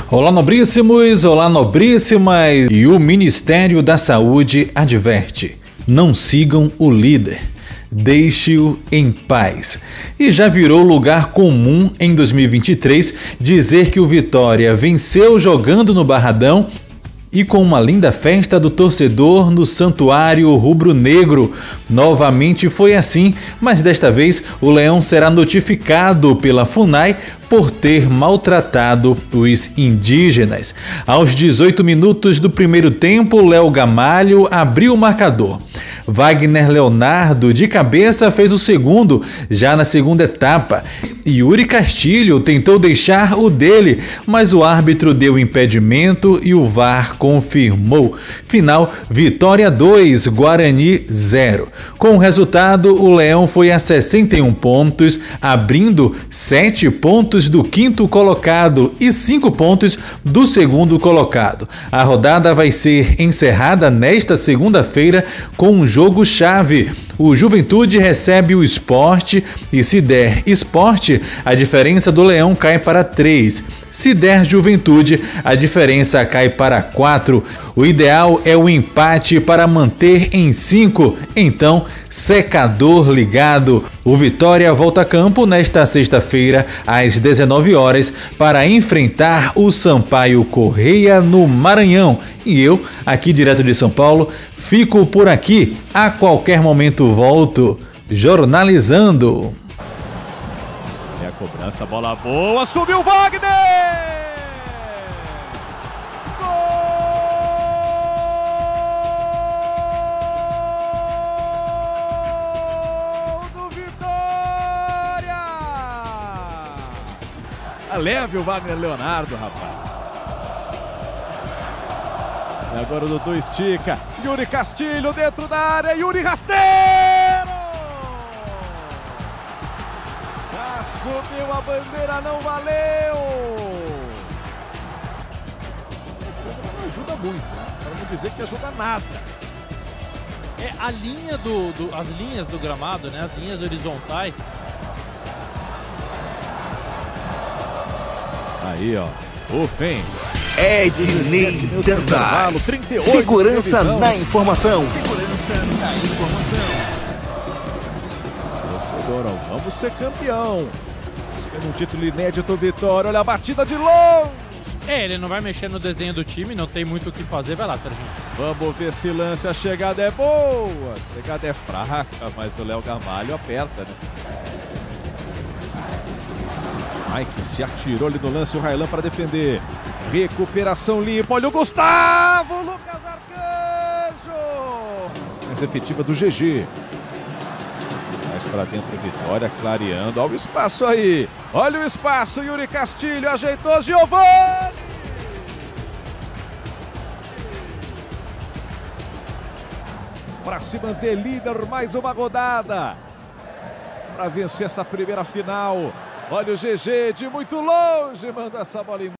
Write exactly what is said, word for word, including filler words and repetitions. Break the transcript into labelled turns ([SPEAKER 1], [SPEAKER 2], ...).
[SPEAKER 1] Olá, nobríssimos, olá, nobríssimas. E o Ministério da Saúde adverte: não sigam o líder, deixe-o em paz. E já virou lugar comum em dois mil e vinte e três dizer que o Vitória venceu jogando no Barradão e com uma linda festa do torcedor no Santuário Rubro-Negro. Novamente foi assim, mas desta vez o Leão será notificado pela FUNAI por ter maltratado os indígenas. Aos dezoito minutos do primeiro tempo, Léo Gamalho abriu o marcador. Wagner Leonardo, de cabeça, fez o segundo, já na segunda etapa. Yuri Castilho tentou deixar o dele, mas o árbitro deu impedimento e o V A R confirmou. Final: Vitória dois, Guarani zero. Com o resultado, o Leão foi a sessenta e um pontos, abrindo sete pontos do quinto colocado e cinco pontos do segundo colocado. A rodada vai ser encerrada nesta segunda-feira com um jogo-chave. O Juventude recebe o Sport e, se der Sport, a diferença do Leão cai para três. Se der Juventude, a diferença cai para quatro. O ideal é o empate para manter em cinco. Então, secador ligado. O Vitória volta a campo nesta sexta-feira, às dezenove horas, para enfrentar o Sampaio Corrêa no Maranhão. E eu, aqui direto de São Paulo, fico por aqui. A qualquer momento volto, jornalizando.
[SPEAKER 2] É a cobrança, bola boa, subiu o Wagner! Gol do Vitória! Leve o Wagner Leonardo, rapaz. E agora o Dudu estica. Yuri Castilho dentro da área. Yuri rasteiro! Já subiu a bandeira, não valeu! Não ajuda muito, né? Para não dizer que ajuda nada.
[SPEAKER 3] É a linha do, do, as linhas do gramado, né? As linhas horizontais.
[SPEAKER 2] Aí, ó. O fim.
[SPEAKER 4] Ednei Dantas. Segurança na informação.
[SPEAKER 2] Segurança na informação. Torcedor, ó, vamos ser campeão. Buscando um título inédito, Vitória. Olha a batida de longe.
[SPEAKER 3] É, ele não vai mexer no desenho do time, não tem muito o que fazer. Vai lá, Serginho.
[SPEAKER 2] Vamos ver se lance. A chegada é boa. A chegada é fraca, mas o Léo Gamalho aperta, né? Mike se atirou ali no lance, o Railan para defender. Recuperação limpa, olha o Gustavo, Lucas Arcanjo. Mais efetiva do G G. Mais para dentro, Vitória, clareando. Olha o espaço aí. Olha o espaço, Yuri Castilho ajeitou, Giovani. Para se manter líder, mais uma rodada. Para vencer essa primeira final. Olha o G G de muito longe, manda essa bola em